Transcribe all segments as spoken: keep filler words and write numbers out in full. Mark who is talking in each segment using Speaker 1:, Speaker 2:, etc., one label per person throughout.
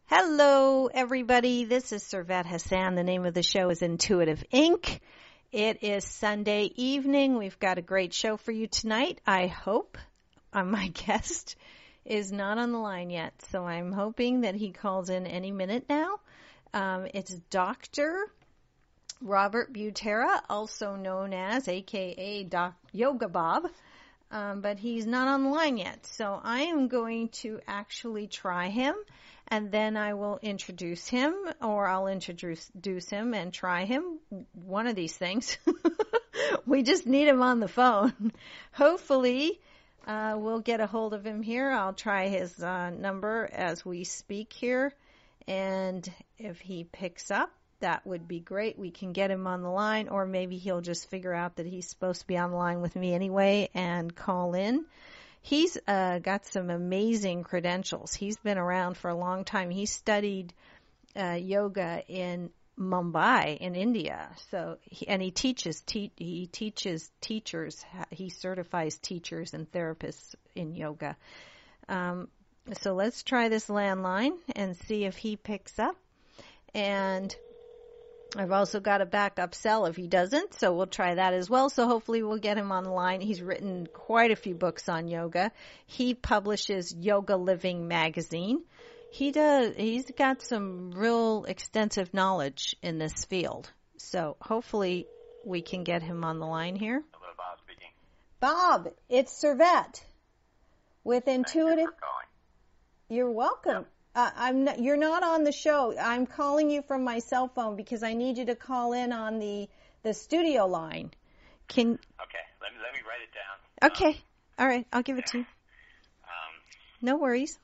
Speaker 1: Hello, everybody. This is Servet Hassan. The name of the show is Intuitive Incorporated. It is Sunday evening. We've got a great show for you tonight. I hope uh, my guest is not on the line yet, so I'm hoping that he calls in any minute now. Um, it's Doctor Robert Butera, also known as, a k a. Doc Yoga Bob, um, but he's not on the line yet. So I am going to actually try him. And then I will introduce him, or I'll introduce him and try him. One of these things. We just need him on the phone. Hopefully, uh, we'll get a hold of him here. I'll try his uh, number as we speak here. And if he picks up, that would be great. We can get him on the line, or maybe he'll just figure out that he's supposed to be on the line with me anyway and call in. He's uh, got some amazing credentials. He's been around for a long time. He studied uh, yoga in Mumbai in India. So, he, and he teaches te- he teaches teachers. He certifies teachers and therapists in yoga. Um, so let's try this landline and see if he picks up. And I've also got a backup cell if he doesn't, so we'll try that as well. So hopefully we'll get him on the line. He's written quite a few books on yoga. He publishes Yoga Living magazine. He does. He's got some real extensive knowledge in this field. So hopefully we can get him on the line here.
Speaker 2: Hello, Bob speaking.
Speaker 1: Bob, it's Servet with Intuitive.
Speaker 2: Thank you for calling.
Speaker 1: You're welcome.
Speaker 2: Yep.
Speaker 1: Uh, I'm not, you're not on the show. I'm calling you from my cell phone because I need you to call in on the, the studio line. Can
Speaker 2: Okay, let me let me write it down.
Speaker 1: Okay.
Speaker 2: Um,
Speaker 1: All right, I'll give it to you.
Speaker 2: Um,
Speaker 1: No worries.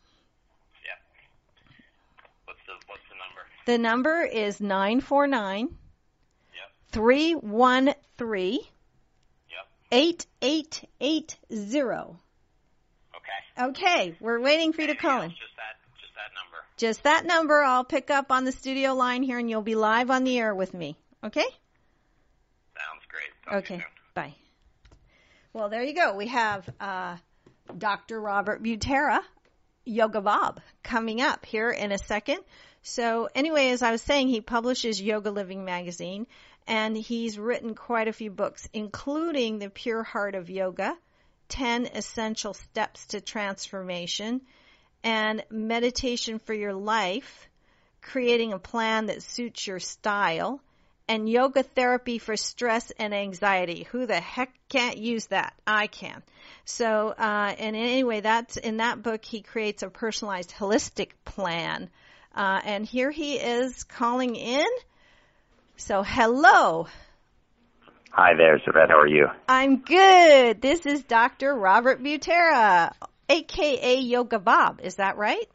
Speaker 2: yeah. What's the what's the number?
Speaker 1: The number is nine four nine,
Speaker 2: Yep.
Speaker 1: three one three,
Speaker 2: Yep.
Speaker 1: eight eight eight zero.
Speaker 2: Okay.
Speaker 1: Okay, we're waiting for you to
Speaker 2: Anything
Speaker 1: call in.
Speaker 2: else? Just that just that number.
Speaker 1: Just that number. I'll pick up on the studio line here, and you'll be live on the air with me. Okay?
Speaker 2: Sounds great. Talk to you
Speaker 1: Okay.
Speaker 2: soon.
Speaker 1: Bye. Well, there you go. We have uh, Doctor Robert Butera, Yoga Bob, coming up here in a second. So anyway, as I was saying, he publishes Yoga Living magazine, and he's written quite a few books, including The Pure Heart of Yoga, ten Essential Steps to Transformation, and Meditation for Your Life, Creating a Plan That Suits Your Style, and Yoga Therapy for Stress and Anxiety. Who the heck can't use that? I can. So, uh, and anyway, that's in that book, he creates a personalized holistic plan. Uh, and here he is calling in. So, hello.
Speaker 2: Hi there, Servet. How are you?
Speaker 1: I'm good. This is Doctor Robert Butera, a k a. Yoga Bob. Is that right?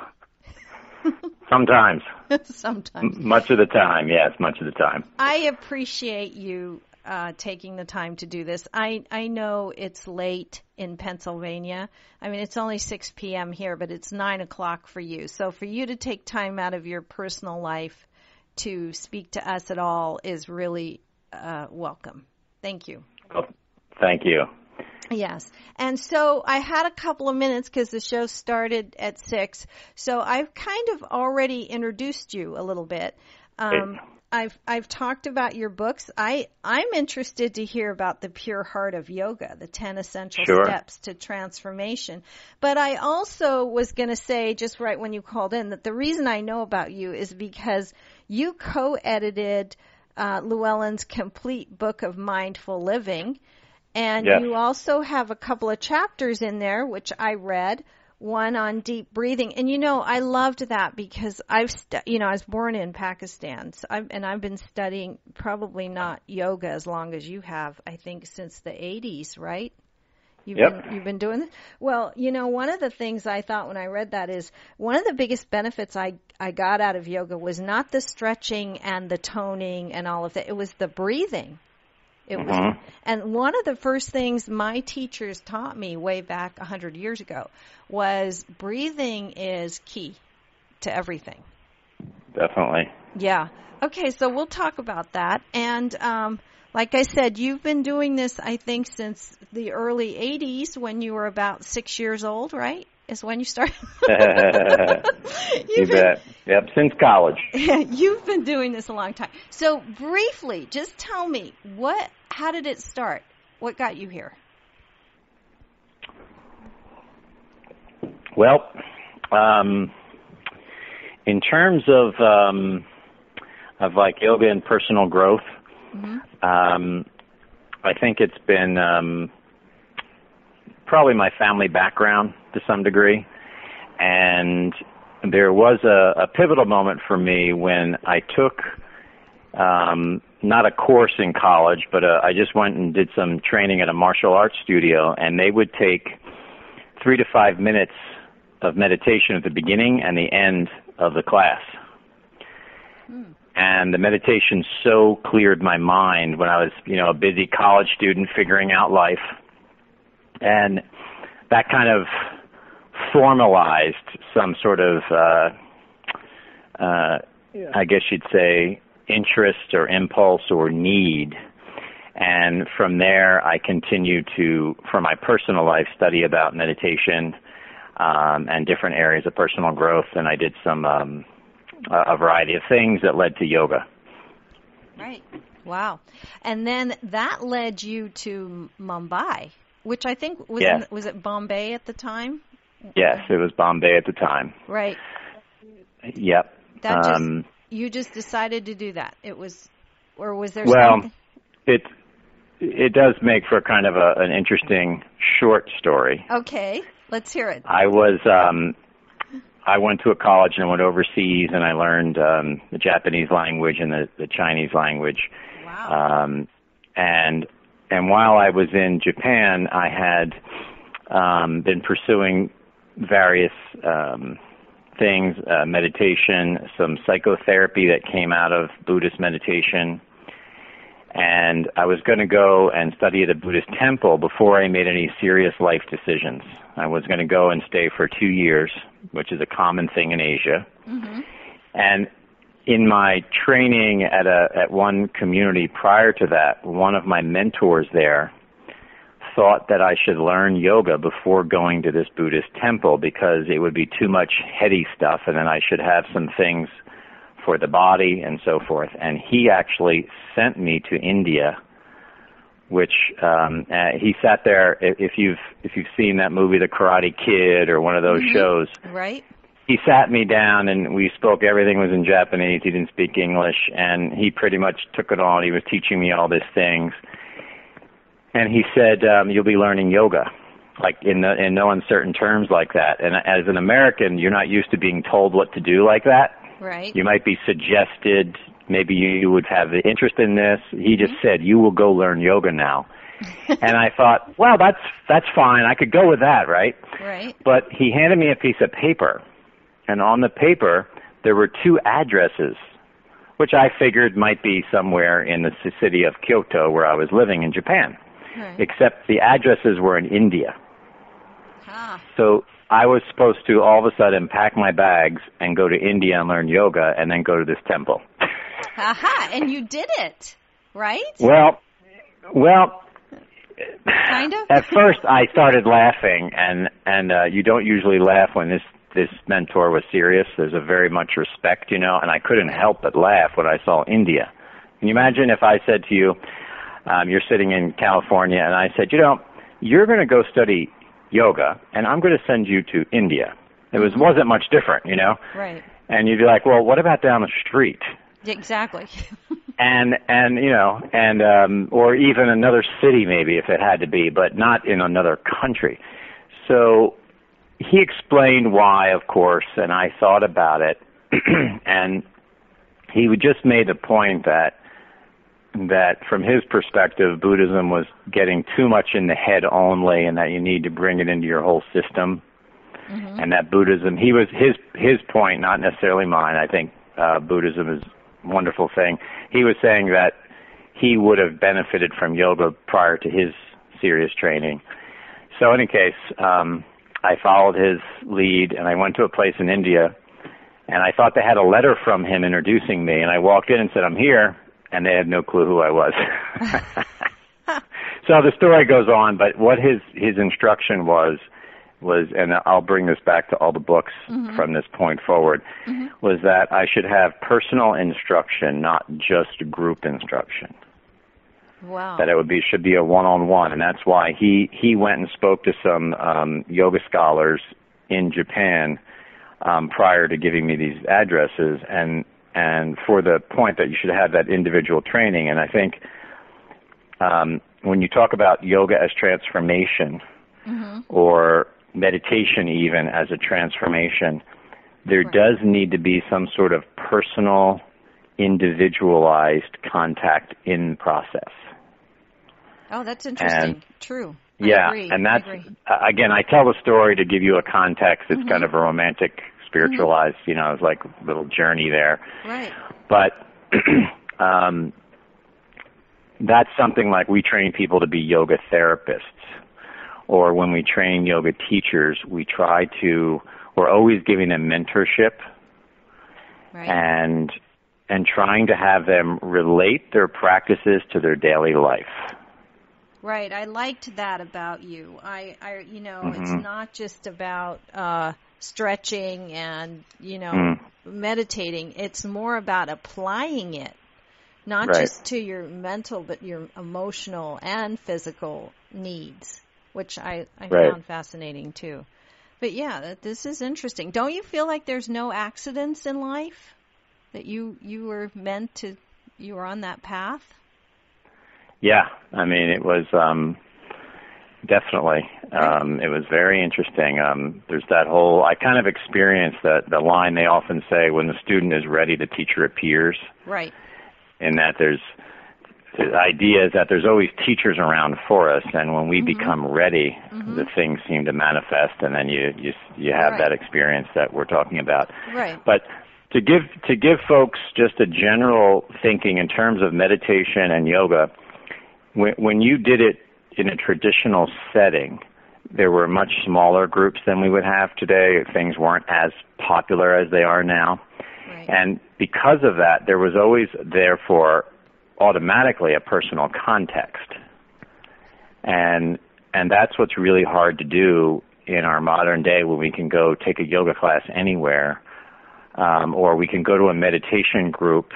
Speaker 2: Sometimes.
Speaker 1: Sometimes.
Speaker 2: M- much of the time, yes, much of the time.
Speaker 1: I appreciate you uh, taking the time to do this. I, I know it's late in Pennsylvania. I mean, it's only six p.m. here, but it's nine o'clock for you. So for you to take time out of your personal life to speak to us at all is really uh, welcome. Thank you.
Speaker 2: Well, thank you.
Speaker 1: Yes. And so I had a couple of minutes because the show started at six. So I've kind of already introduced you a little bit. Um, I've I've talked about your books. I, I'm interested to hear about the Pure Heart of Yoga, the ten Essential
Speaker 2: Sure.
Speaker 1: Steps to Transformation. But I also was going to say, just right when you called in, that the reason I know about you is because you co-edited uh, Llewellyn's complete book of mindful living. And
Speaker 2: Yes.
Speaker 1: you also have a couple of chapters in there, which I read, one on deep breathing. And, you know, I loved that because I've, stu- you know, I was born in Pakistan, so I've, and I've been studying probably not yoga as long as you have, I think, since the eighties, right? You've
Speaker 2: Yep.
Speaker 1: been, you've been doing this? Well, you know, one of the things I thought when I read that is one of the biggest benefits I, I got out of yoga was not the stretching and the toning and all of that. It was the breathing. It was,
Speaker 2: Mhm.
Speaker 1: and one of the first things my teachers taught me way back a hundred years ago was breathing is key to everything.
Speaker 2: Definitely.
Speaker 1: Yeah. Okay, so we'll talk about that. And um, like I said, you've been doing this, I think, since the early eighties when you were about six years old, right? Is when you started.
Speaker 2: You
Speaker 1: You've been,
Speaker 2: bet.
Speaker 3: Yep, since college.
Speaker 1: You've been doing this a long time. So briefly, just tell me, what? How did it start? What got you here?
Speaker 3: Well, um, in terms of um, of like yoga and personal growth, mm-hmm. um, I think it's been um, probably my family background to some degree, and there was a, a pivotal moment for me when I took um, not a course in college, but uh, I just went and did some training at a martial arts studio, and they would take three to five minutes of meditation at the beginning and the end of the class. Hmm. And the meditation so cleared my mind when I was, you know, a busy college student figuring out life. And that kind of formalized some sort of, uh, uh, I guess you'd say, interest or impulse or need. And from there, I continue to, for my personal life, study about meditation um, and different areas of personal growth. And I did some, um, a variety of things that led to yoga.
Speaker 1: Right. Wow. And then that led you to Mumbai, which I think was,
Speaker 3: yes.
Speaker 1: in, was it Bombay at the time?
Speaker 3: Yes, it was Bombay at the time.
Speaker 1: Right.
Speaker 3: Yep.
Speaker 1: That just,
Speaker 3: um,
Speaker 1: you just decided to do that. It was, or was there
Speaker 3: well,
Speaker 1: something?
Speaker 3: Well, it, it does make for kind of a, an interesting short story.
Speaker 1: Okay. Let's hear it.
Speaker 3: I was, um, I went to a college and I went overseas and I learned um, the Japanese language and the, the Chinese language.
Speaker 1: Wow.
Speaker 3: Um, and and while I was in Japan, I had um, been pursuing various um, things, uh, meditation, some psychotherapy that came out of Buddhist meditation. And I was going to go and study at a Buddhist temple before I made any serious life decisions. I was going to go and stay for two years, which is a common thing in Asia. Mm-hmm. And in my training at a at one community prior to that, one of my mentors there thought that I should learn yoga before going to this Buddhist temple because it would be too much heady stuff, and then I should have some things for the body and so forth. And he actually sent me to India, which um, uh, he sat there. If you've if you've seen that movie, The Karate Kid, or one of those mm-hmm. shows,
Speaker 1: right?
Speaker 3: He sat me down and we spoke. Everything was in Japanese. He didn't speak English, and he pretty much took it on. He was teaching me all these things, and he said, um, "You'll be learning yoga." Like in the, in no uncertain terms like that. And as an American, you're not used to being told what to do like that.
Speaker 1: Right.
Speaker 3: You might be suggested, maybe you would have the interest in this. He just mm-hmm. said, you will go learn yoga now. And I thought, well, that's that's fine. I could go with that, right?
Speaker 1: Right.
Speaker 3: But he handed me a piece of paper, and on the paper there were two addresses, which I figured might be somewhere in the city of Kyoto where I was living in Japan,
Speaker 1: right.
Speaker 3: except the addresses were in India.
Speaker 1: Ah.
Speaker 3: So I was supposed to all of a sudden pack my bags and go to India and learn yoga and then go to this temple.
Speaker 1: Aha, and you did it, right?
Speaker 3: Well, well,
Speaker 1: kind of.
Speaker 3: At first I started laughing, and and uh, you don't usually laugh when this this mentor was serious. There's a very much respect, you know, and I couldn't help but laugh when I saw India. Can you imagine if I said to you, um, you're sitting in California, and I said, you know, you're going to go study yoga, and I'm going to send you to India. It was wasn't much different, you know.
Speaker 1: Right.
Speaker 3: And you'd be like, well, what about down the street?
Speaker 1: Exactly.
Speaker 3: and and you know, and um, or even another city maybe if it had to be, but not in another country. So he explained why, of course, and I thought about it, and he would just made the point that. that from his perspective, Buddhism was getting too much in the head only, and that you need to bring it into your whole system. Mm-hmm. And that Buddhism, he was his his point, not necessarily mine. I think uh, Buddhism is a wonderful thing. He was saying that he would have benefited from yoga prior to his serious training. So, in any case, um, I followed his lead, and I went to a place in India, and I thought they had a letter from him introducing me, and I walked in and said, "I'm here." And they had no clue who I was. So the story goes on, but what his, his instruction was was, and I'll bring this back to all the books mm-hmm. from this point forward, mm-hmm. was that I should have personal instruction, not just group instruction.
Speaker 1: Wow.
Speaker 3: That it would be should be a one-on-one, and that's why he, he went and spoke to some um, yoga scholars in Japan um, prior to giving me these addresses, and and for the point that you should have that individual training. And I think um, when you talk about yoga as transformation, mm-hmm. or meditation even as a transformation, there right. does need to be some sort of personal, individualized contact in the process.
Speaker 1: Oh, that's interesting.
Speaker 3: And,
Speaker 1: True. I
Speaker 3: yeah,
Speaker 1: agree.
Speaker 3: and that's,
Speaker 1: I agree.
Speaker 3: Uh, again, I tell the story to give you a context. It's mm-hmm. kind of a romantic, spiritualized, mm-hmm. you know, it's like a little journey there.
Speaker 1: Right.
Speaker 3: But um, that's something like we train people to be yoga therapists. Or when we train yoga teachers, we try to, we're always giving them mentorship.
Speaker 1: Right.
Speaker 3: and and trying to have them relate their practices to their daily life.
Speaker 1: Right. I liked that about you. I, I you know,
Speaker 3: mm-hmm.
Speaker 1: it's not just about uh, stretching and, you know,
Speaker 3: mm.
Speaker 1: meditating. It's more about applying it, not
Speaker 3: right.
Speaker 1: just to your mental, but your emotional and physical needs, which I, I
Speaker 3: right.
Speaker 1: found fascinating too. But yeah, that, this is interesting. Don't you feel like there's no accidents in life? That you, you were meant to, you were on that path?
Speaker 3: Yeah, I mean, it was um, definitely, um, it was very interesting. Um, there's that whole, I kind of experienced that, the line they often say, when the student is ready, the teacher appears.
Speaker 1: Right.
Speaker 3: And that there's, the idea is that there's always teachers around for us, and when we mm-hmm. become ready, mm-hmm. the things seem to manifest, and then you, you, you have
Speaker 1: right.
Speaker 3: that experience that we're talking about.
Speaker 1: Right.
Speaker 3: But to give, to give folks just a general thinking in terms of meditation and yoga, When, when you did it in a traditional setting, there were much smaller groups than we would have today. Things weren't as popular as they are now.
Speaker 1: Right.
Speaker 3: And because of that, there was always, therefore, automatically a personal context. And and that's what's really hard to do in our modern day, when we can go take a yoga class anywhere, um, or we can go to a meditation group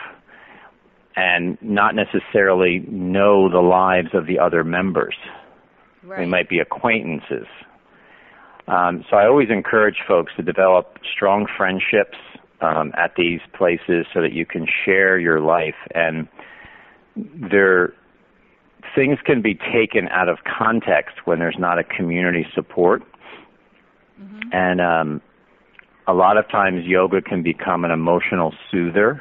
Speaker 3: and not necessarily know the lives of the other members.
Speaker 1: Right.
Speaker 3: They might be acquaintances. Um, so I always encourage folks to develop strong friendships um, at these places so that you can share your life. And there, things can be taken out of context when there's not a community support. Mm-hmm. And um, a lot of times yoga can become an emotional soother,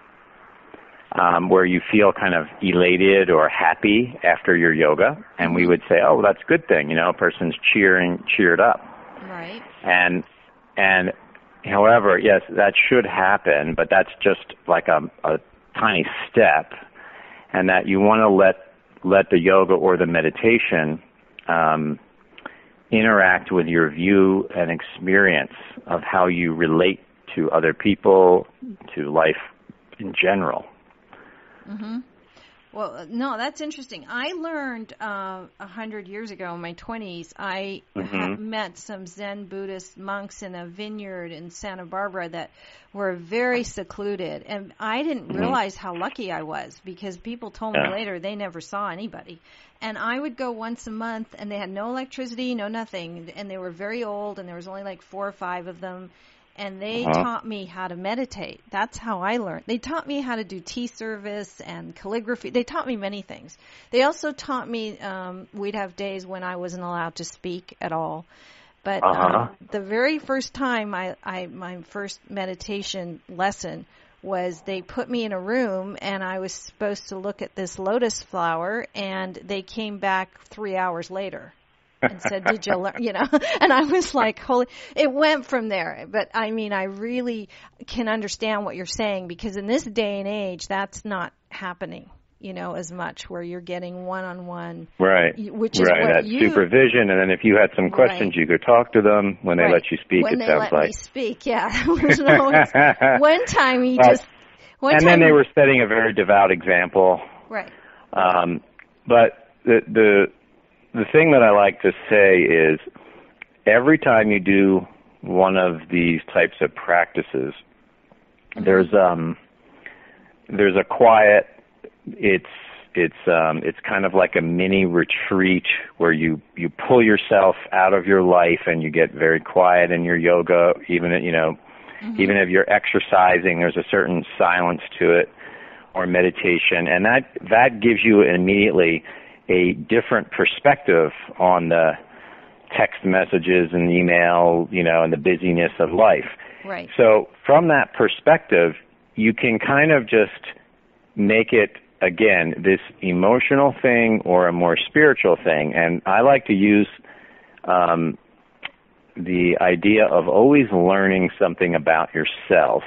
Speaker 3: Um, where you feel kind of elated or happy after your yoga, and we would say, "Oh, that's a good thing," you know, a person's cheering, cheered up.
Speaker 1: Right.
Speaker 3: And and however, yes, that should happen, but that's just like a, a tiny step, and that you want to let let the yoga or the meditation um, interact with your view and experience of how you relate to other people, to life in general.
Speaker 1: Mm-hmm. Well, no, that's interesting. I learned uh, a hundred years ago in my twenties, I
Speaker 3: mm-hmm.
Speaker 1: ha- met some Zen Buddhist monks in a vineyard in Santa Barbara that were very secluded. And I didn't
Speaker 3: mm-hmm.
Speaker 1: realize how lucky I was, because people told me
Speaker 3: yeah.
Speaker 1: later they never saw anybody. And I would go once a month, and they had no electricity, no nothing. And they were very old, and there was only like four or five of them. And they uh-huh. taught me how to meditate. That's how I learned. They taught me how to do tea service and calligraphy. They taught me many things. They also taught me, um, we'd have days when I wasn't allowed to speak at all. But
Speaker 3: uh-huh.
Speaker 1: um, the very first time I, I, my first meditation lesson was they put me in a room, and I was supposed to look at this lotus flower, and they came back three hours later. And said, did you learn, you know, and I was like, holy, it went from there. But I mean, I really can understand what you're saying, because in this day and age, that's not happening, you know, as much, where you're getting one-on-one.
Speaker 3: Right.
Speaker 1: Which is
Speaker 3: right.
Speaker 1: what
Speaker 3: that
Speaker 1: you,
Speaker 3: supervision. And then if you had some questions,
Speaker 1: right.
Speaker 3: you could talk to them when they
Speaker 1: right.
Speaker 3: let you speak,
Speaker 1: when
Speaker 3: it sounds like.
Speaker 1: When they let me speak, yeah. There's no, one time he
Speaker 3: but,
Speaker 1: just, one
Speaker 3: and
Speaker 1: time
Speaker 3: then they
Speaker 1: he,
Speaker 3: were setting a very devout example.
Speaker 1: Right.
Speaker 3: Um, but the, the, The thing that I like to say is, every time you do one of these types of practices, mm-hmm. there's um there's a quiet. It's it's um it's kind of like a mini retreat where you you pull yourself out of your life and you get very quiet in your yoga. Even you know, mm-hmm. even if you're exercising, there's a certain silence to it, or meditation, and that that gives you immediately a different perspective on the text messages and email, you know, and the busyness of life.
Speaker 1: Right.
Speaker 3: So from that perspective, you can kind of just make it, again, this emotional thing or a more spiritual thing. And I like to use um, the idea of always learning something about yourself,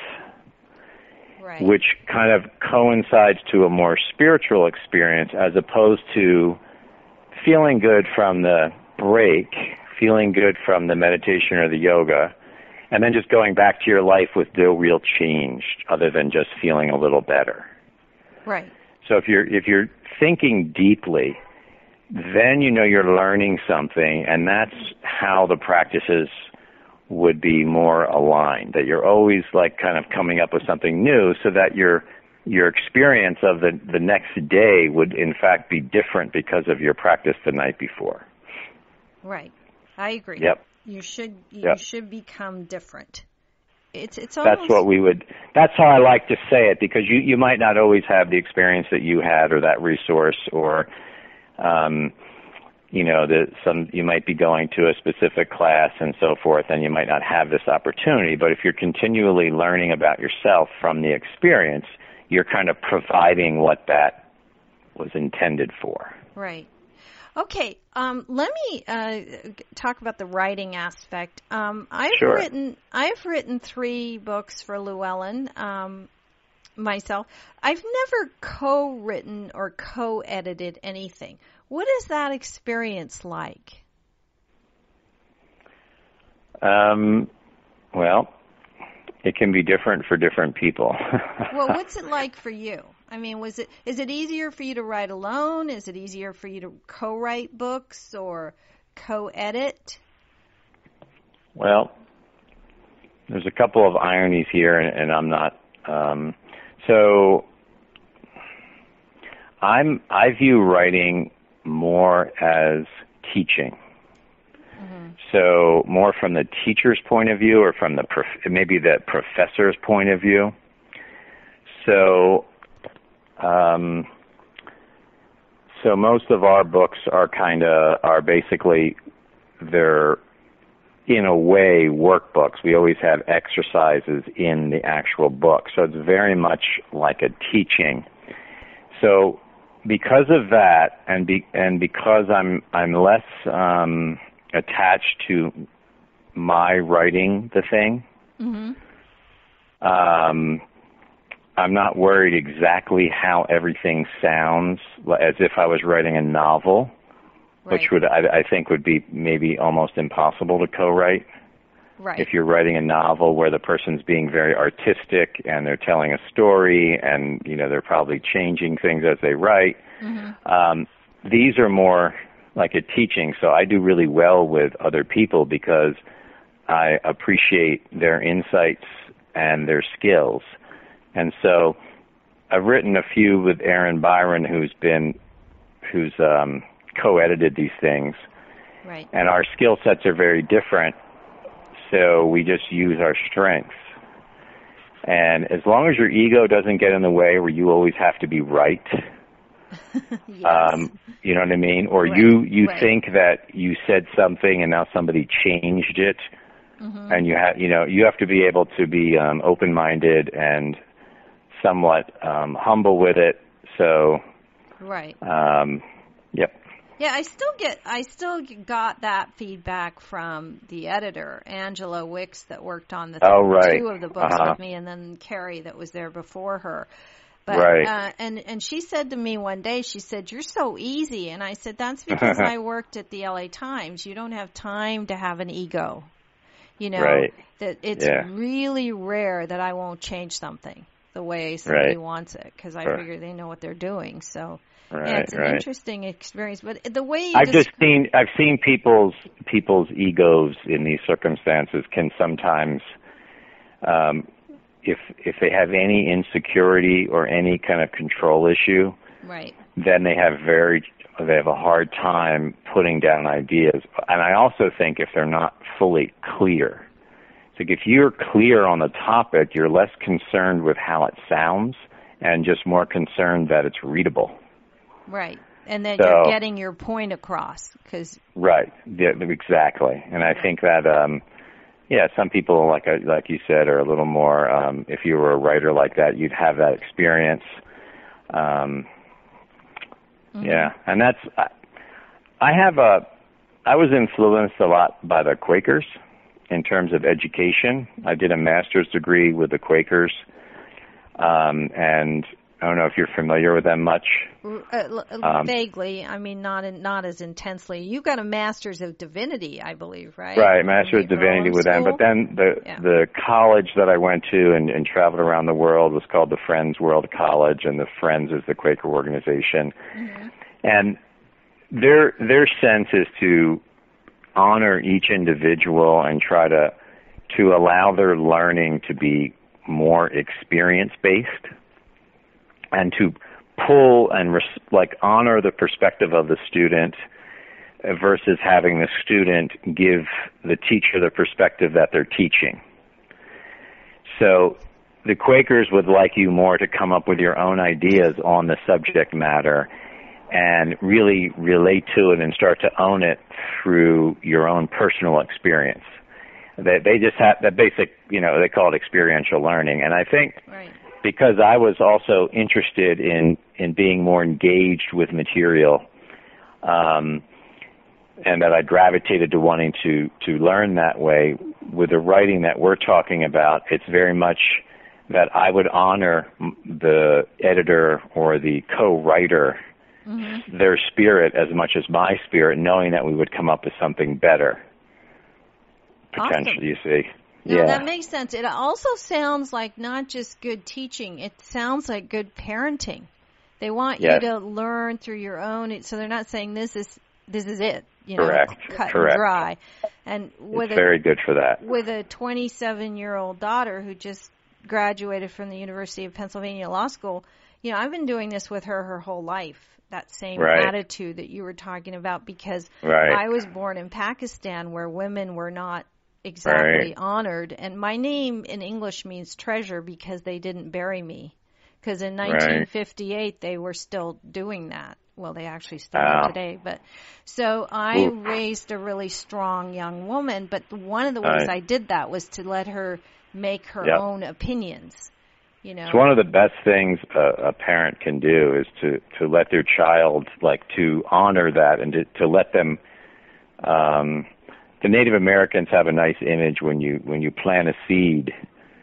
Speaker 1: right.
Speaker 3: which kind of coincides to a more spiritual experience as opposed to feeling good from the break, feeling good from the meditation or the yoga, and then just going back to your life with no real change other than just feeling a little better.
Speaker 1: Right.
Speaker 3: So if you're if you're thinking deeply, then you know you're learning something, and that's how the practices would be more aligned, that you're always like kind of coming up with something new so that your your experience of the, the next day would in fact be different because of your practice the night before.
Speaker 1: Right. I agree.
Speaker 3: Yep.
Speaker 1: You should you
Speaker 3: yep.
Speaker 1: should become different. It's it's almost...
Speaker 3: That's what we would that's how I like to say it, because you, you might not always have the experience that you had or that resource, or um you know, that some you might be going to a specific class and so forth, and you might not have this opportunity. But if you're continually learning about yourself from the experience, you're kind of providing what that was intended for.
Speaker 1: Right. Okay. Um, let me uh, talk about the writing aspect. Um, I've
Speaker 3: sure.
Speaker 1: written I've written three books for Llewellyn um, myself. I've never co-written or co-edited anything. What is that experience like? Um,
Speaker 3: well, it can be different for different people.
Speaker 1: Well, what's it like for you? I mean, was it is it easier for you to write alone? Is it easier for you to co-write books or co-edit?
Speaker 3: Well, there's a couple of ironies here, and, and I'm not. Um, so, I'm I view writing more as teaching. Mm-hmm. So more from the teacher's point of view, or from the prof- maybe the professor's point of view. So, um, so most of our books are kind of are basically they're in a way workbooks. We always have exercises in the actual book, so it's very much like a teaching. So, because of that, and be, and because I'm I'm less um, attached to my writing the thing, mm-hmm. um, I'm not worried exactly how everything sounds, as if I was writing a novel, right. which would I, I think would be maybe almost impossible to co-write.
Speaker 1: Right.
Speaker 3: If you're writing a novel where the person's being very artistic and they're telling a story, and you know they're probably changing things as they write, mm-hmm. um, these are more like a teaching. So I do really well with other people because I appreciate their insights and their skills. And so I've written a few with Aaron Byron, who's been who's um, co-edited these things,
Speaker 1: right.
Speaker 3: and our skill sets are very different. So we just use our strengths. And as long as your ego doesn't get in the way where you always have to be right,
Speaker 1: yes.
Speaker 3: um, you know what I mean? Or
Speaker 1: right.
Speaker 3: you, you
Speaker 1: right.
Speaker 3: think that you said something and now somebody changed it, mm-hmm. and you have, you know, you have to be able to be um, open-minded and somewhat um, humble with it. So,
Speaker 1: right.
Speaker 3: Um, yep.
Speaker 1: Yeah, I still get, I still got that feedback from the editor, Angela Wicks, that worked on the th-
Speaker 3: oh, right.
Speaker 1: two of the books
Speaker 3: uh-huh.
Speaker 1: with me, and then Carrie that was there before her. But,
Speaker 3: right.
Speaker 1: uh, and, and she said to me one day, she said, "You're so easy." And I said, "That's because I worked at the L A Times. You don't have time to have an ego. You know,
Speaker 3: right.
Speaker 1: that it's
Speaker 3: yeah.
Speaker 1: really rare that I won't change something. the way somebody
Speaker 3: right.
Speaker 1: wants it, because I
Speaker 3: Sure.
Speaker 1: figure they know what they're doing. So
Speaker 3: Right,
Speaker 1: yeah, it's an
Speaker 3: right.
Speaker 1: interesting experience. But the way you
Speaker 3: I've
Speaker 1: descri-
Speaker 3: just seen I've seen people's people's egos in these circumstances can sometimes, um, if if they have any insecurity or any kind of control issue,
Speaker 1: right.
Speaker 3: then they have very they have a hard time putting down ideas. And I also think if they're not fully clear, it's like if you're clear on the topic, you're less concerned with how it sounds and just more concerned that it's readable.
Speaker 1: Right, and that
Speaker 3: So,
Speaker 1: you're getting your point across. Cause,
Speaker 3: right, yeah, exactly. And I think that, um, yeah, some people, like I, like you said, are a little more. Um, if you were a writer like that, you'd have that experience. Um,
Speaker 1: mm-hmm.
Speaker 3: Yeah, and that's. I, I have a. I was influenced a lot by the Quakers in terms of education. I did a master's degree with the Quakers, um, and I don't know if you're familiar with them much.
Speaker 1: Uh,
Speaker 3: Um,
Speaker 1: vaguely, I mean, not in, not as intensely. You got a master's of divinity, I believe, right?
Speaker 3: Right, master's of
Speaker 1: From the
Speaker 3: divinity
Speaker 1: Earlham
Speaker 3: with them.
Speaker 1: School?
Speaker 3: But then the
Speaker 1: Yeah.
Speaker 3: the college that I went to and, and traveled around the world was called the Friends World College, and the Friends is the Quaker organization.
Speaker 1: Mm-hmm.
Speaker 3: And their their sense is to honor each individual and try to to allow their learning to be more experience based, and to pull and res- like honor the perspective of the student versus having the student give the teacher the perspective that they're teaching. So the Quakers would like you more to come up with your own ideas on the subject matter and really relate to it and start to own it through your own personal experience. They, they just have that basic, you know, they call it experiential learning. And I think
Speaker 1: Right.
Speaker 3: because I was also interested in, in being more engaged with material, um, and that I gravitated to wanting to, to learn that way, with the writing that we're talking about, it's very much that I would honor the editor or the co-writer, mm-hmm. their spirit as much as my spirit, knowing that we would come up with something better, potentially,
Speaker 1: Awesome.
Speaker 3: you see.
Speaker 1: No,
Speaker 3: yeah.
Speaker 1: that makes sense. It also sounds like not just good teaching. It sounds like good parenting. They want
Speaker 3: Yes.
Speaker 1: you to learn through your own. So they're not saying this is this is it. You know,
Speaker 3: Correct.
Speaker 1: cut
Speaker 3: Correct.
Speaker 1: and dry. And with
Speaker 3: It's
Speaker 1: a,
Speaker 3: very good for that.
Speaker 1: with a twenty-seven-year-old daughter who just graduated from the University of Pennsylvania Law School, you know, I've been doing this with her her whole life. That same
Speaker 3: Right.
Speaker 1: attitude that you were talking about, because
Speaker 3: Right.
Speaker 1: I was born in Pakistan where women were not exactly
Speaker 3: Right.
Speaker 1: honored, and my name in English means treasure because they didn't bury me, because in nineteen fifty-eight they were still doing that. Well, they actually still
Speaker 3: Wow.
Speaker 1: are today, but so I
Speaker 3: Ooh.
Speaker 1: raised a really strong young woman, but one of the ways
Speaker 3: Right.
Speaker 1: I did that was to let her make her
Speaker 3: Yep.
Speaker 1: own opinions, you know.
Speaker 3: It's one of the best things a, a parent can do is to, to let their child, like, to honor that and to, to let them, um, the Native Americans have a nice image when you, when you plant a seed,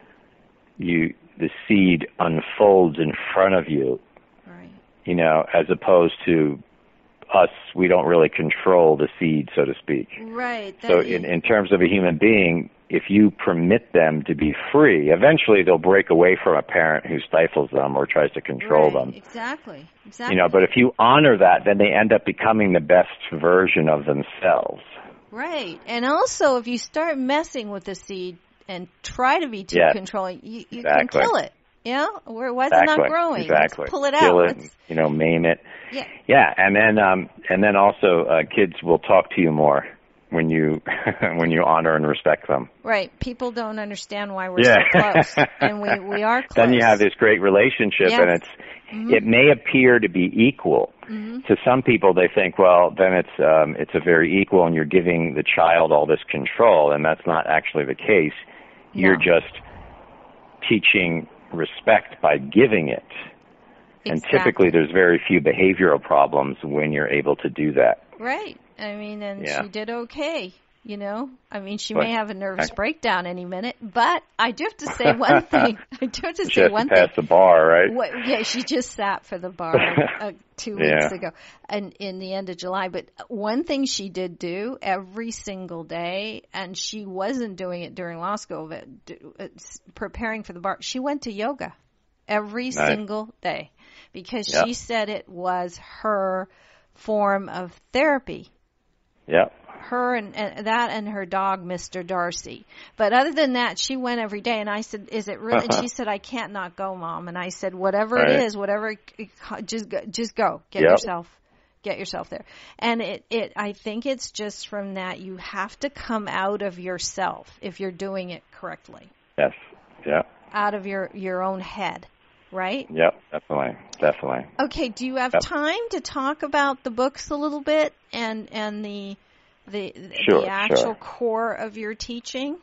Speaker 3: you, the seed unfolds in front of you,
Speaker 1: Right.
Speaker 3: you know, as opposed to us, we don't really control the seed, so to speak.
Speaker 1: Right.
Speaker 3: So
Speaker 1: that
Speaker 3: in,
Speaker 1: is-
Speaker 3: in terms of a human being, if you permit them to be free, eventually they'll break away from a parent who stifles them or tries to control
Speaker 1: right.
Speaker 3: them.
Speaker 1: Exactly. Exactly.
Speaker 3: You know, but if you honor that, then they end up becoming the best version of themselves.
Speaker 1: Right. And also, if you start messing with the seed and try to be too
Speaker 3: Yes.
Speaker 1: controlling, you, you
Speaker 3: Exactly.
Speaker 1: can kill it. You know? Where why is it
Speaker 3: Exactly.
Speaker 1: not growing?
Speaker 3: Exactly.
Speaker 1: Let's pull it
Speaker 3: Kill
Speaker 1: out.
Speaker 3: it,
Speaker 1: Let's-
Speaker 3: you know, maim it.
Speaker 1: yeah.
Speaker 3: Yeah, and then um, and then also uh, kids will talk to you more when you when you honor and respect them.
Speaker 1: Right. People don't understand why we're
Speaker 3: Yeah.
Speaker 1: so close. And we, we are close.
Speaker 3: Then you have this great relationship,
Speaker 1: Yes.
Speaker 3: and it's
Speaker 1: Mhm.
Speaker 3: it may appear to be equal.
Speaker 1: Mhm.
Speaker 3: To some people, they think, well, then it's um, it's a very equal, and you're giving the child all this control, and that's not actually the case. You're
Speaker 1: No.
Speaker 3: just teaching respect by giving it. And
Speaker 1: Exactly.
Speaker 3: typically, there's very few behavioral problems when you're able to do that.
Speaker 1: Right. I mean, and
Speaker 3: Yeah.
Speaker 1: she did okay, you know. I mean, she
Speaker 3: But
Speaker 1: may have a nervous
Speaker 3: I-
Speaker 1: breakdown any minute, but I do have to say one thing. I do have to
Speaker 3: She
Speaker 1: say
Speaker 3: has
Speaker 1: one
Speaker 3: to pass
Speaker 1: thing.
Speaker 3: the bar, right?
Speaker 1: What, yeah, she just sat for the bar uh, two
Speaker 3: Yeah.
Speaker 1: weeks ago, and in the end of July. But one thing she did do every single day, and she wasn't doing it during law school, but do- it's preparing for the bar. She went to yoga every
Speaker 3: Nice.
Speaker 1: single day because
Speaker 3: Yep.
Speaker 1: she said it was her form of therapy.
Speaker 3: Yep.
Speaker 1: Her and, and that and her dog, Mister Darcy. But other than that, she went every day. And I said, "Is it really?" And she said, "I can't not go, Mom." And I said, "Whatever
Speaker 3: Right.
Speaker 1: it is, whatever, just go, just go, get
Speaker 3: Yep.
Speaker 1: yourself." Get yourself there. And it, it, I think it's just from that you have to come out of yourself if you're doing it correctly.
Speaker 3: Yes. Yep.
Speaker 1: Out of your, your own head, right?
Speaker 3: Yep. Definitely. Definitely.
Speaker 1: Okay. Do you have
Speaker 3: Yep.
Speaker 1: time to talk about the books a little bit and, and the, the,
Speaker 3: Sure,
Speaker 1: the actual
Speaker 3: sure.
Speaker 1: core of your teaching?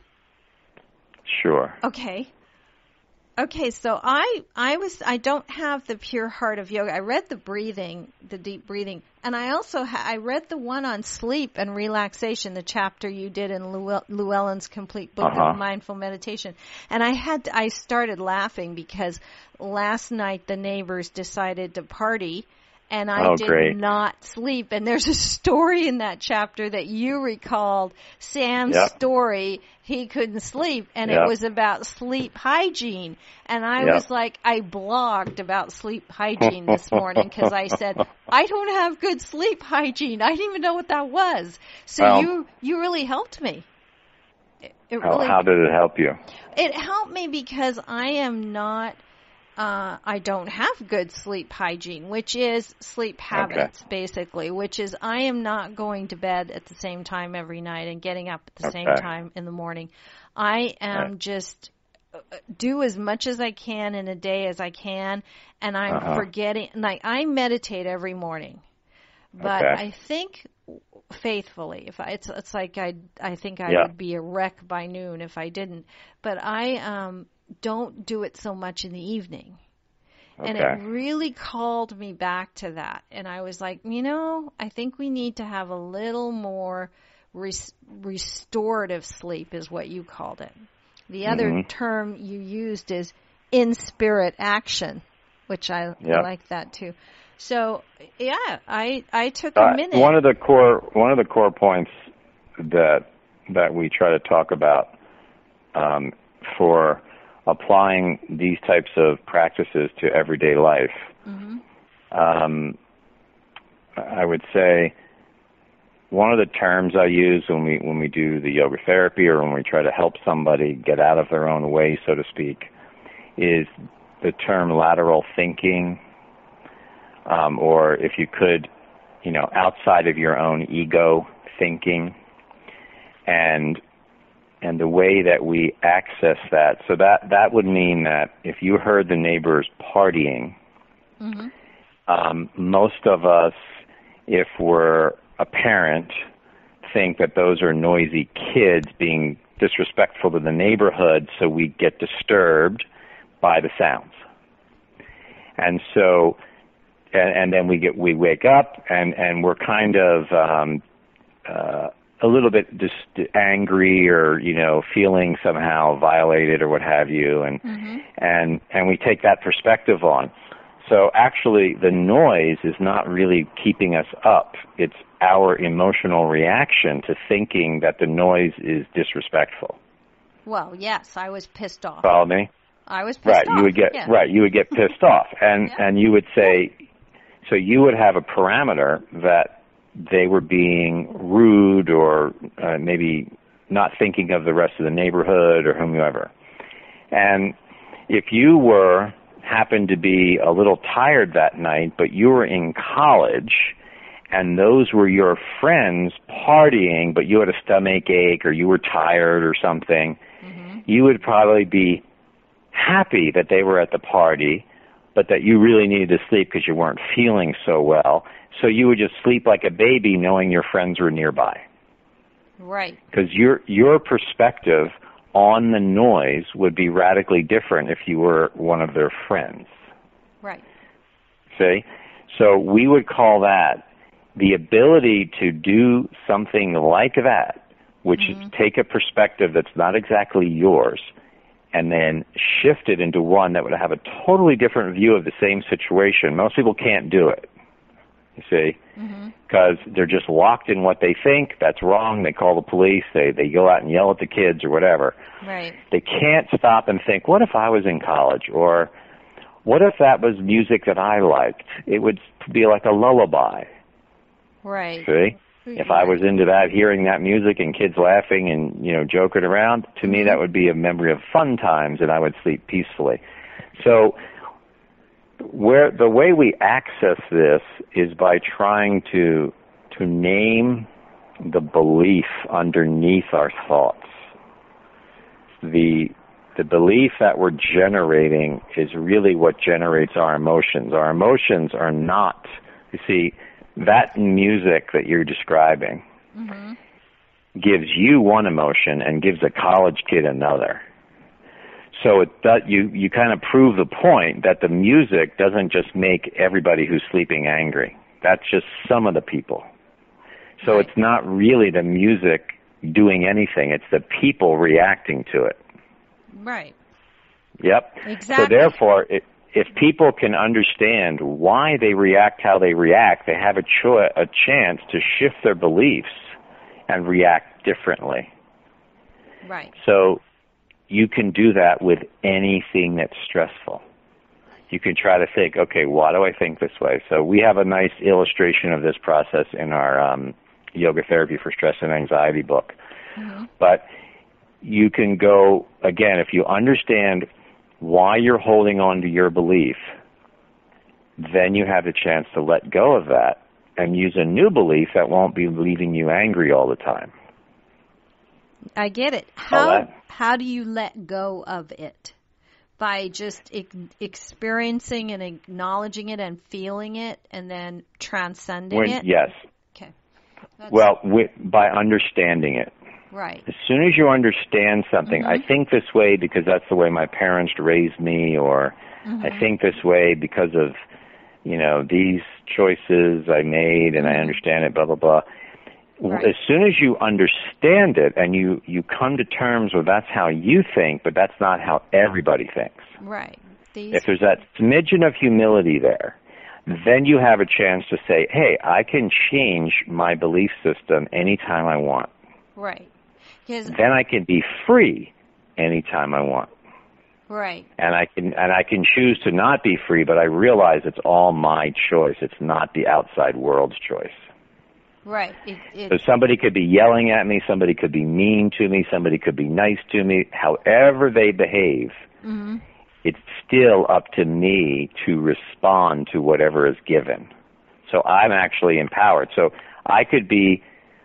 Speaker 3: Sure.
Speaker 1: Okay. Okay, so I I was I don't have the Pure Heart of Yoga. I read the breathing, the deep breathing, and I also ha- I read the one on sleep and relaxation, the chapter you did in Llew- Llewellyn's complete book
Speaker 3: Uh-huh.
Speaker 1: of mindful meditation. And I had to, I started laughing because last night the neighbors decided to party. And I
Speaker 3: Oh,
Speaker 1: did
Speaker 3: great.
Speaker 1: not sleep. And there's a story in that chapter that you recalled, Sam's
Speaker 3: Yep.
Speaker 1: story. He couldn't sleep, and
Speaker 3: Yep.
Speaker 1: it was about sleep hygiene. And I
Speaker 3: Yep.
Speaker 1: was like, I blogged about sleep hygiene this morning because I said, I don't have good sleep hygiene. I didn't even know what that was. So
Speaker 3: Well,
Speaker 1: you you really helped me. It, it
Speaker 3: How,
Speaker 1: really
Speaker 3: how did it help you?
Speaker 1: it helped me because I am not, uh, I don't have good sleep hygiene, which is sleep habits, basically, which is I am not going to bed at the same time every night and getting up at the same
Speaker 3: Okay.
Speaker 1: time in the morning. I am
Speaker 3: Right.
Speaker 1: just uh, do as much as I can in a day as I can, and I'm
Speaker 3: Uh-huh.
Speaker 1: forgetting, like I meditate every morning. But
Speaker 3: Okay.
Speaker 1: I think faithfully, if I, it's it's like I I think I
Speaker 3: Yeah.
Speaker 1: would be a wreck by noon if I didn't. But I um don't do it so much in the evening. And
Speaker 3: Okay.
Speaker 1: it really called me back to that. And I was like, you know, I think we need to have a little more res- restorative sleep is what you called it. The other
Speaker 3: Mhm.
Speaker 1: term you used is in spirit action, which I,
Speaker 3: Yep.
Speaker 1: I like that too. So yeah, I I took a
Speaker 3: Uh,
Speaker 1: minute.
Speaker 3: one of the core one of the core points that that we try to talk about um, for applying these types of practices to everyday life,
Speaker 1: Mhm.
Speaker 3: um, I would say one of the terms I use when we when we do the yoga therapy or when we try to help somebody get out of their own way, so to speak, is the term lateral thinking, um, or if you could, you know, outside of your own ego thinking, and and the way that we access that. So that that would mean that if you heard the neighbors partying,
Speaker 1: Mhm.
Speaker 3: um, most of us, if we're a parent, think that those are noisy kids being disrespectful to the neighborhood, so we get disturbed by the sounds. And so, and, and then we get we wake up and, and we're kind of um, uh, a little bit just angry or, you know, feeling somehow violated or what have you, and
Speaker 1: Mhm.
Speaker 3: and and we take that perspective on. So actually, the noise is not really keeping us up. It's our emotional reaction to thinking that the noise is disrespectful.
Speaker 1: Well, yes, I was pissed off.
Speaker 3: Follow me?
Speaker 1: I was pissed
Speaker 3: Right.
Speaker 1: off.
Speaker 3: You would get
Speaker 1: yeah.
Speaker 3: right. You would get pissed off, and
Speaker 1: Yeah.
Speaker 3: and you would say, so you would have a parameter that they were being rude or uh, maybe not thinking of the rest of the neighborhood or whomever. And if you were happened to be a little tired that night, but you were in college and those were your friends partying, but you had a stomach ache or you were tired or something,
Speaker 1: Mhm.
Speaker 3: you would probably be happy that they were at the party, but that you really needed to sleep because you weren't feeling so well. So you would just sleep like a baby knowing your friends were nearby.
Speaker 1: Right.
Speaker 3: Because your your perspective on the noise would be radically different if you were one of their friends.
Speaker 1: Right.
Speaker 3: See? So we would call that the ability to do something like that, which
Speaker 1: Mhm.
Speaker 3: is take a perspective that's not exactly yours and then shift it into one that would have a totally different view of the same situation. Most people can't do it, you see,
Speaker 1: Mhm.
Speaker 3: because they're just locked in what they think. That's wrong. They call the police. They, they go out and yell at the kids or whatever.
Speaker 1: Right.
Speaker 3: They can't stop and think, what if I was in college? Or what if that was music that I liked? It would be like a lullaby.
Speaker 1: Right.
Speaker 3: See? If I was into that, hearing that music and kids laughing and, you know, joking around, to mm-hmm. me that would be a memory of fun times and I would sleep peacefully. So where the way we access this is by trying to to name the belief underneath our thoughts. The the belief that we're generating is really what generates our emotions. Our emotions are not, you see, that music that you're describing mm-hmm. gives you one emotion and gives a college kid another. So it does, you, you kind of prove the point that the music doesn't just make everybody who's sleeping angry. That's just some of the people. So right. It's not really the music doing anything. It's the people reacting to it.
Speaker 1: Right.
Speaker 3: Yep.
Speaker 1: Exactly.
Speaker 3: So therefore, it, if people can understand why they react how they react, they have a, cho- a chance to shift their beliefs and react differently.
Speaker 1: Right.
Speaker 3: So you can do that with anything that's stressful. You can try to think, okay, why do I think this way? So we have a nice illustration of this process in our um, Yoga Therapy for Stress and Anxiety book. Mm-hmm. But you can go, again, if you understand why you're holding on to your belief, then you have the chance to let go of that and use a new belief that won't be leaving you angry all the time.
Speaker 1: I get it. How how do you let go of it? By just e- experiencing and acknowledging it and feeling it and then transcending
Speaker 3: when,
Speaker 1: it?
Speaker 3: Yes.
Speaker 1: Okay. That's
Speaker 3: well, with, by understanding it.
Speaker 1: Right.
Speaker 3: As soon as you understand something, mm-hmm. I think this way because that's the way my parents raised me, or mm-hmm. I think this way because of, you know, these choices I made and mm-hmm. I understand it, blah, blah, blah. Right. As soon as you understand it and you, you come to terms with that's how you think, but that's not how everybody thinks.
Speaker 1: Right. These...
Speaker 3: If there's that smidgen of humility there, then you have a chance to say, hey, I can change my belief system anytime I want.
Speaker 1: Right.
Speaker 3: Then I can be free anytime I want.
Speaker 1: Right.
Speaker 3: And I can and I can choose to not be free, but I realize it's all my choice. It's not the outside world's choice.
Speaker 1: Right. It, it,
Speaker 3: so somebody could be yelling at me, somebody could be mean to me, somebody could be nice to me. However they behave, mm-hmm. it's still up to me to respond to whatever is given. So I'm actually empowered. So I could be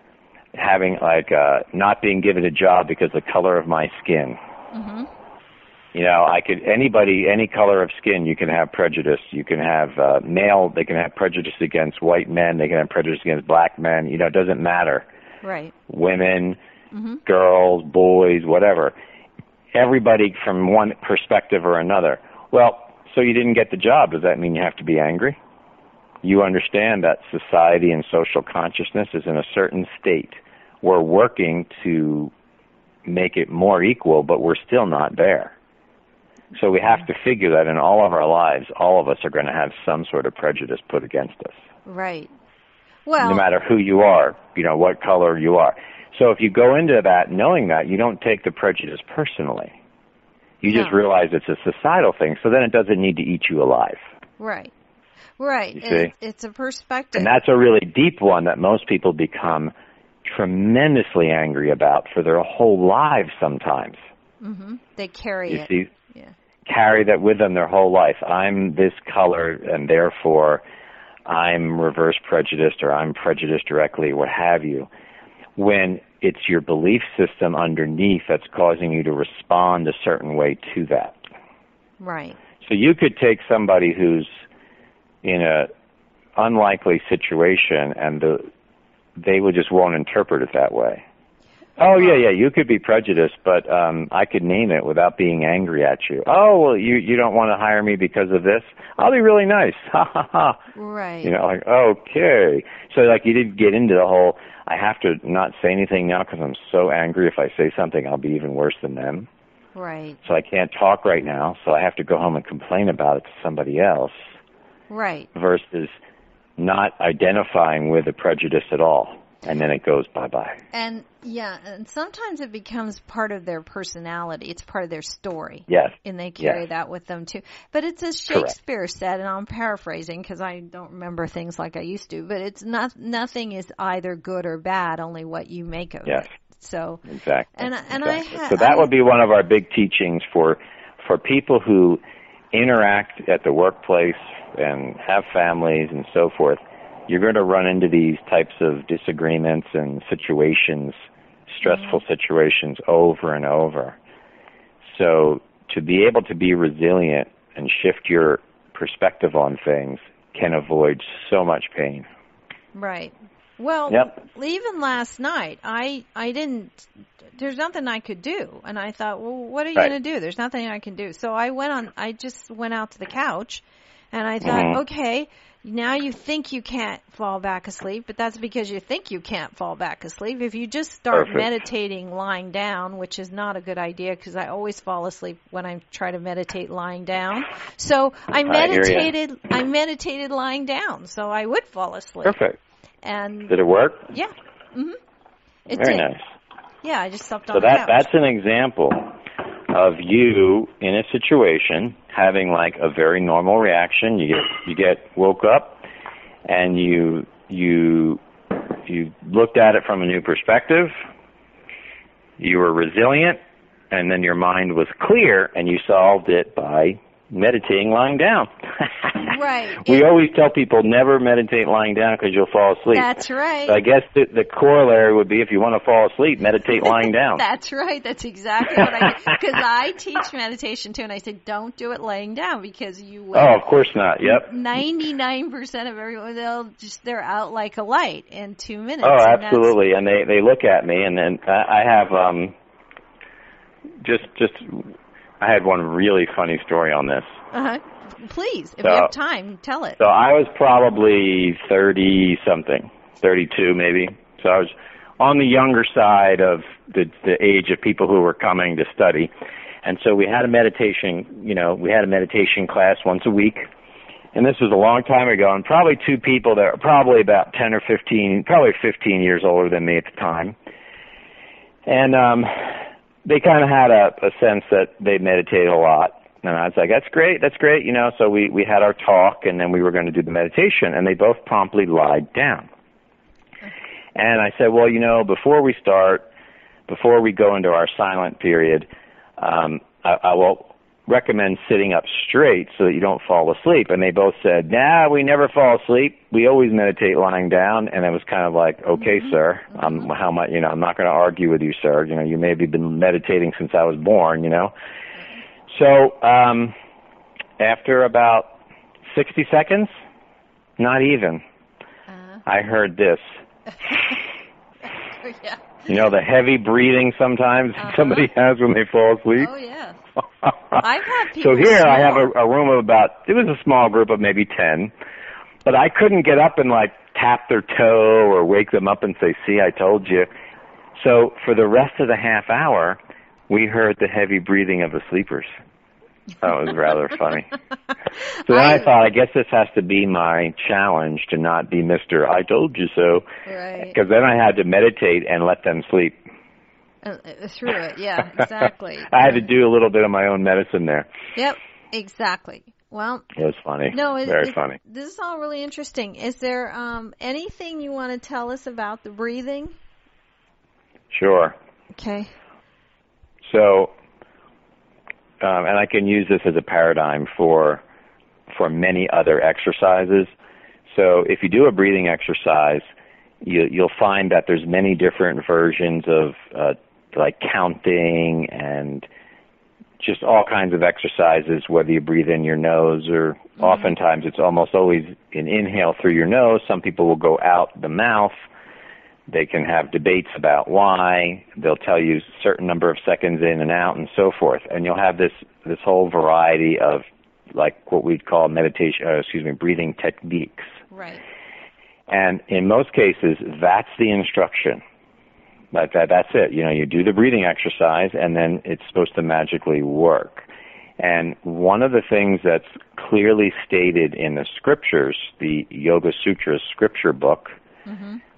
Speaker 3: having like uh, not being given a job because of the color of my skin. Mm-hmm. You know, I could anybody any color of skin. You can have prejudice. You can have uh, male. They can have prejudice against white men. They can have prejudice against black men. You know, it doesn't matter.
Speaker 1: Right.
Speaker 3: Women,
Speaker 1: mm-hmm.
Speaker 3: girls, boys, whatever. Everybody from one perspective or another. Well, so you didn't get the job. Does that mean you have to be angry? You understand that society and social consciousness is in a certain state. We're working to make it more equal, but we're still not there. So we have to figure that in all of our lives, all of us are going to have some sort of prejudice put against us.
Speaker 1: Right. Well,
Speaker 3: no matter who you are, you know, what color you are. So if you go into that knowing that, you don't take the prejudice personally. You
Speaker 1: no.
Speaker 3: just realize it's a societal thing, so then it doesn't need to eat you alive.
Speaker 1: Right. Right.
Speaker 3: You see?
Speaker 1: It's a perspective.
Speaker 3: And that's a really deep one that most people become tremendously angry about for their whole lives sometimes.
Speaker 1: Mm-hmm. They carry
Speaker 3: you
Speaker 1: it.
Speaker 3: See?
Speaker 1: Yeah.
Speaker 3: Carry that with them their whole life. I'm this color, and therefore I'm reverse prejudiced, or I'm prejudiced directly, what have you. When it's your belief system underneath that's causing you to respond a certain way to that.
Speaker 1: Right.
Speaker 3: So you could take somebody who's in a unlikely situation, and the, they would just won't interpret it that way. Oh, yeah, yeah, you could be prejudiced, but um, I could name it without being angry at you. Oh, well, you, you don't want to hire me because of this? I'll be really nice. Ha, ha, ha.
Speaker 1: Right.
Speaker 3: You know, like, okay. So, like, you didn't get into the whole, I have to not say anything now because I'm so angry. If I say something, I'll be even worse than them.
Speaker 1: Right.
Speaker 3: So I can't talk right now, so I have to go home and complain about it to somebody else.
Speaker 1: Right.
Speaker 3: Versus not identifying with the prejudice at all. and then it goes bye-bye.
Speaker 1: And, yeah, and sometimes it becomes part of their personality. It's part of their story.
Speaker 3: Yes.
Speaker 1: And they carry
Speaker 3: yes.
Speaker 1: that with them, too. But it's as Shakespeare Correct. Said, and I'm paraphrasing because I don't remember things like I used to, but it's not, nothing is either good or bad, only what you make of
Speaker 3: yes.
Speaker 1: it. So
Speaker 3: exactly.
Speaker 1: And, and
Speaker 3: exactly.
Speaker 1: I ha-
Speaker 3: so that
Speaker 1: I,
Speaker 3: would be one of our big teachings for for people who interact at the workplace and have families and so forth. You're going to run into these types of disagreements and situations, stressful mm-hmm. situations over and over. So to be able to be resilient and shift your perspective on things can avoid so much pain.
Speaker 1: Right. Well,
Speaker 3: yep.
Speaker 1: even last night, I I didn't, there's nothing I could do. And I thought, well, what are you right. going to do? There's nothing I can do. So I went on, I just went out to the couch, and I thought, mm-hmm. okay, now you think you can't fall back asleep, but that's because you think you can't fall back asleep. If you just start
Speaker 3: Perfect.
Speaker 1: meditating lying down, which is not a good idea because I always fall asleep when I try to meditate lying down. So I meditated, I, I meditated lying down, so I would fall asleep.
Speaker 3: Perfect.
Speaker 1: And
Speaker 3: did it work?
Speaker 1: Yeah. Mhm. It
Speaker 3: Very
Speaker 1: did.
Speaker 3: nice.
Speaker 1: Yeah, I just slept on
Speaker 3: so
Speaker 1: the
Speaker 3: that
Speaker 1: couch.
Speaker 3: that's an example of you in a situation having like a very normal reaction. You get you get woke up and you you you looked at it from a new perspective. You were resilient, and then your mind was clear, and you solved it by meditating lying down.
Speaker 1: Right.
Speaker 3: We
Speaker 1: it,
Speaker 3: always tell people never meditate lying down because you'll fall asleep.
Speaker 1: That's right.
Speaker 3: So I guess the, the corollary would be if you want to fall asleep, meditate lying down.
Speaker 1: That's right. That's exactly what I do. Because I teach meditation too, and I said don't do it laying down because you will.
Speaker 3: Oh, of course not. Yep.
Speaker 1: ninety-nine percent of everyone, they'll just, they're out like a light in two minutes.
Speaker 3: Oh,
Speaker 1: and
Speaker 3: absolutely. And they, they look at me, and then I have um just just I had one really funny story on this.
Speaker 1: Uh-huh. Please, if
Speaker 3: so,
Speaker 1: we have time, tell it.
Speaker 3: So I was probably thirty-something, thirty-two maybe. So I was on the younger side of the, the age of people who were coming to study. And so we had a meditation, you know, we had a meditation class once a week. And this was a long time ago, and probably two people that were probably about ten or fifteen, probably fifteen years older than me at the time. And um, they kind of had a, a sense that they meditated a lot. And I was like, that's great, that's great, you know. So we, we had our talk, and then we were going to do the meditation, and they both promptly lied down. And I said, well, you know, before we start, before we go into our silent period, um, I, I will recommend sitting up straight so that you don't fall asleep. And they both said, nah, we never fall asleep. We always meditate lying down. And it was kind of like, okay, mm-hmm. sir, um, how much, you know, I'm not going to argue with you, sir. You know, you maybe been meditating since I was born, you know. So um, after about sixty seconds, not even, uh-huh. I heard this.
Speaker 1: Yeah.
Speaker 3: You know, the heavy breathing sometimes uh-huh. somebody has when they fall asleep?
Speaker 1: Oh, yeah. I've had people
Speaker 3: So here
Speaker 1: snore.
Speaker 3: I have a, a room of about, it was a small group of maybe ten, but I couldn't get up and like tap their toe or wake them up and say, see, I told you. So for the rest of the half hour, we heard the heavy breathing of the sleepers. That was rather funny. So then I, I thought, I guess this has to be my challenge to not be Mister I told you so.
Speaker 1: Right.
Speaker 3: Because then I had to meditate and let them sleep.
Speaker 1: Uh, through it, yeah, exactly.
Speaker 3: I had to do a little bit of my own medicine there.
Speaker 1: Yep, exactly. Well,
Speaker 3: it was funny.
Speaker 1: No, it,
Speaker 3: very
Speaker 1: it,
Speaker 3: funny.
Speaker 1: This is all really interesting. Is there um, anything you want to tell us about the breathing?
Speaker 3: Sure.
Speaker 1: Okay.
Speaker 3: So, um, and I can use this as a paradigm for for many other exercises. So, if you do a breathing exercise, you, you'll find that there's many different versions of uh, like counting and just all kinds of exercises, whether you breathe in your nose or mm-hmm. oftentimes it's almost always an inhale through your nose. Some people will go out the mouth. They can have debates about why. They'll tell you a certain number of seconds in and out and so forth. And you'll have this, this whole variety of like what we'd call meditation, uh, excuse me, breathing techniques.
Speaker 1: Right.
Speaker 3: And in most cases, that's the instruction. Like that, that's it. You know, you do the breathing exercise, and then it's supposed to magically work. And one of the things that's clearly stated in the scriptures, the Yoga Sutras scripture book, mm-hmm.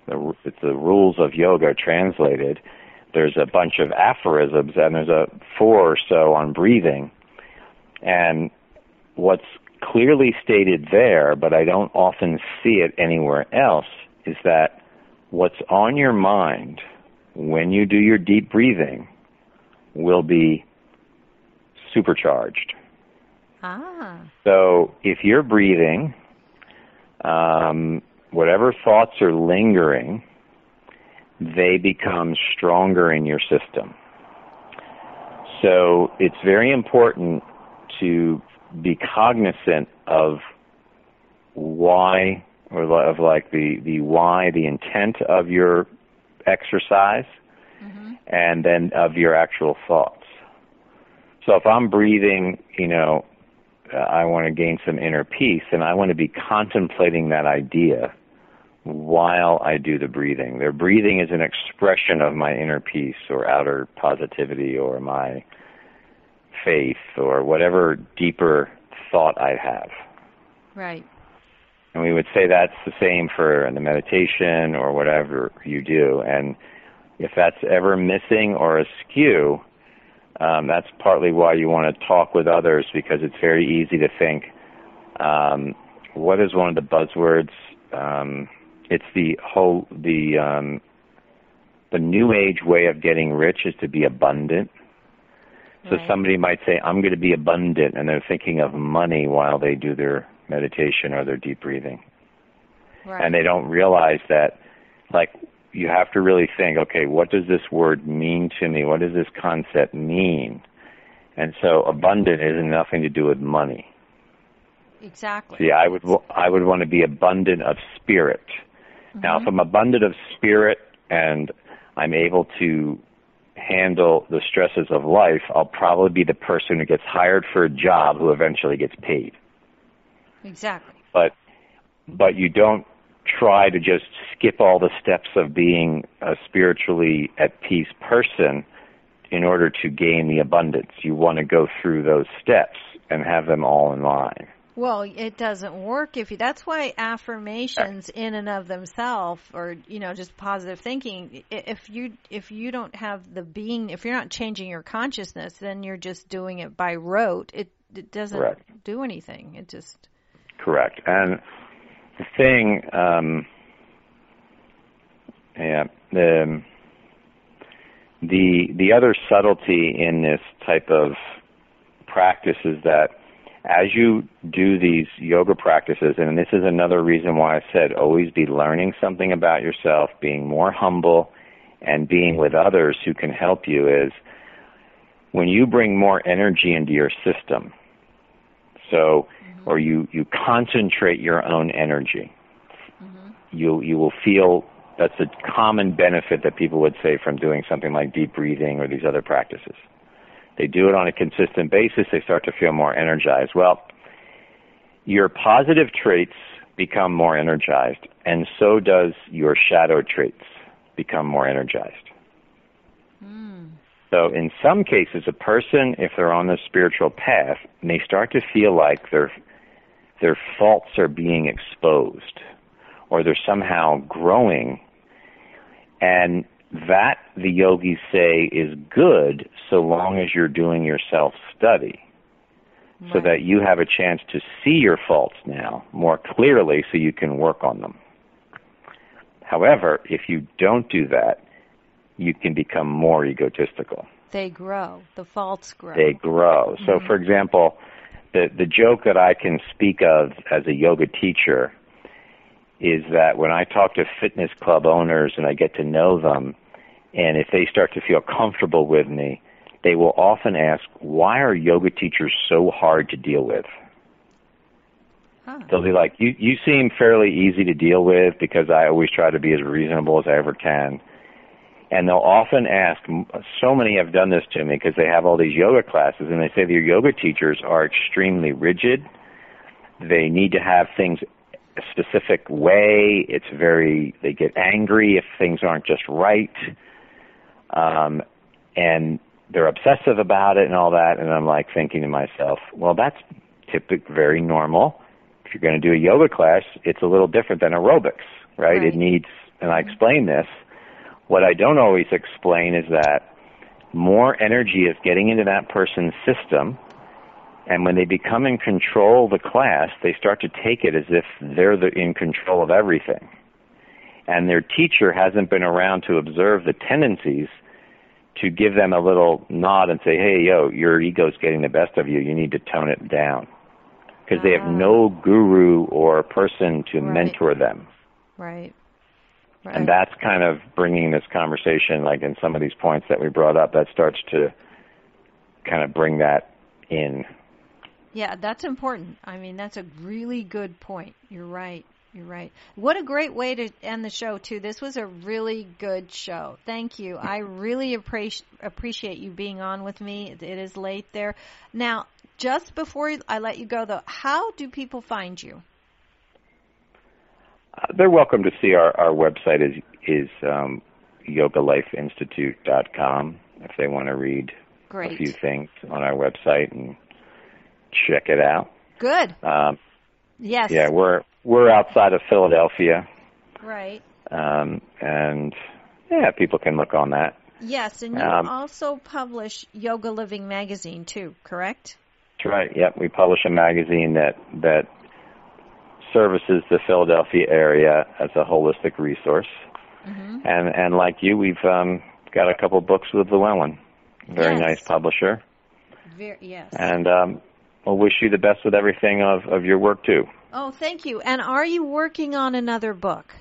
Speaker 3: the, it's the rules of yoga translated. There's a bunch of aphorisms, and there's a four or so on breathing. And what's clearly stated there, but I don't often see it anywhere else, is that what's on your mind when you do your deep breathing will be supercharged.
Speaker 1: Ah.
Speaker 3: So if you're breathing, um, whatever thoughts are lingering, they become stronger in your system. So it's very important to be cognizant of why, or of like the, the why, the intent of your exercise, mm-hmm. and then of your actual thoughts. So if I'm breathing, you know, uh, I want to gain some inner peace, and I want to be contemplating that idea while I do the breathing. The breathing is an expression of my inner peace or outer positivity or my faith or whatever deeper thought I have.
Speaker 1: Right.
Speaker 3: And we would say that's the same for the meditation or whatever you do. And if that's ever missing or askew, um, that's partly why you want to talk with others, because it's very easy to think, um, what is one of the buzzwords? Um, it's the whole, the, um, the new age way of getting rich is to be abundant. So right. Somebody might say, I'm going to be abundant, and they're thinking of money while they do their meditation or their deep breathing. Right. And they don't realize that, like, you have to really think, okay, what does this word mean to me? What does this concept mean? And so abundant has nothing to do with money.
Speaker 1: Exactly.
Speaker 3: See, I would, I would want to be abundant of spirit. Mm-hmm. Now, if I'm abundant of spirit and I'm able to handle the stresses of life, I'll probably be the person who gets hired for a job who eventually gets paid.
Speaker 1: Exactly.
Speaker 3: But but you don't try to just skip all the steps of being a spiritually at peace person in order to gain the abundance. You want to go through those steps and have them all in line.
Speaker 1: Well, it doesn't work if you, that's why affirmations in and of themselves, or, you know, just positive thinking, if you, if you don't have the being, if you're not changing your consciousness, then you're just doing it by rote. It, it doesn't Correct. do anything. It just.
Speaker 3: Correct. And the thing, um, yeah, the, the, the other subtlety in this type of practice is that as you do these yoga practices, and this is another reason why I said always be learning something about yourself, being more humble, and being with others who can help you, is when you bring more energy into your system, so, mm-hmm. or you, you concentrate your own energy, mm-hmm. you, you will feel, that's a common benefit that people would say from doing something like deep breathing or these other practices. They do it on a consistent basis, they start to feel more energized. Well, your positive traits become more energized, and so does your shadow traits become more energized. Mm. So in some cases, a person, if they're on the spiritual path, may start to feel like their, their faults are being exposed, or they're somehow growing, and that, the yogis say, is good so long as you're doing your self-study, right. so that you have a chance to see your faults now more clearly so you can work on them. However, if you don't do that, you can become more egotistical.
Speaker 1: They grow. The faults grow.
Speaker 3: They grow. Mm-hmm. So, for example, the, the joke that I can speak of as a yoga teacher is that when I talk to fitness club owners and I get to know them, and if they start to feel comfortable with me, they will often ask, why are yoga teachers so hard to deal with? Huh. They'll be like, you, you seem fairly easy to deal with because I always try to be as reasonable as I ever can. And they'll often ask, so many have done this to me because they have all these yoga classes, and they say their yoga teachers are extremely rigid. They need to have things a specific way. It's very, they get angry if things aren't just right. Um, and they're obsessive about it and all that, and I'm like thinking to myself, well, that's typically very normal. If you're going to do a yoga class, it's a little different than aerobics, right? right. It needs and I explain this. What I don't always explain is that more energy is getting into that person's system, and when they become in control of the class, they start to take it as if they're the, in control of everything. And their teacher hasn't been around to observe the tendencies to give them a little nod and say, hey, yo, your ego's getting the best of you. You need to tone it down. Because they have no guru or person to
Speaker 1: Right.
Speaker 3: mentor them.
Speaker 1: Right. Right.
Speaker 3: And that's kind of bringing this conversation, like in some of these points that we brought up, that starts to kind of bring that in.
Speaker 1: Yeah, that's important. I mean, that's a really good point. You're right. You're right. What a great way to end the show, too. This was a really good show. Thank you. I really appreciate appreciate you being on with me. It is late there. Now, just before I let you go, though, how do people find you?
Speaker 3: Uh, they're welcome to see our, our website is, is um, yoga life institute dot com if they want to read
Speaker 1: Great.
Speaker 3: a few things on our website and check it out.
Speaker 1: Good.
Speaker 3: Um,
Speaker 1: Yes.
Speaker 3: yeah, we're we're outside of Philadelphia.
Speaker 1: Right.
Speaker 3: Um, and, yeah, people can look on that.
Speaker 1: Yes, and you
Speaker 3: Um,
Speaker 1: also publish Yoga Living magazine, too, correct?
Speaker 3: That's right. Yep, we publish a magazine that that services the Philadelphia area as a holistic resource.
Speaker 1: Mm-hmm.
Speaker 3: And and like you, we've um, got a couple books with Llewellyn. Very
Speaker 1: Yes.
Speaker 3: nice publisher.
Speaker 1: Very, yes.
Speaker 3: And um, we'll wish you the best with everything of, of your work, too.
Speaker 1: Oh, thank you. And are you working on another book?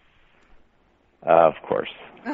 Speaker 3: Uh, of course. So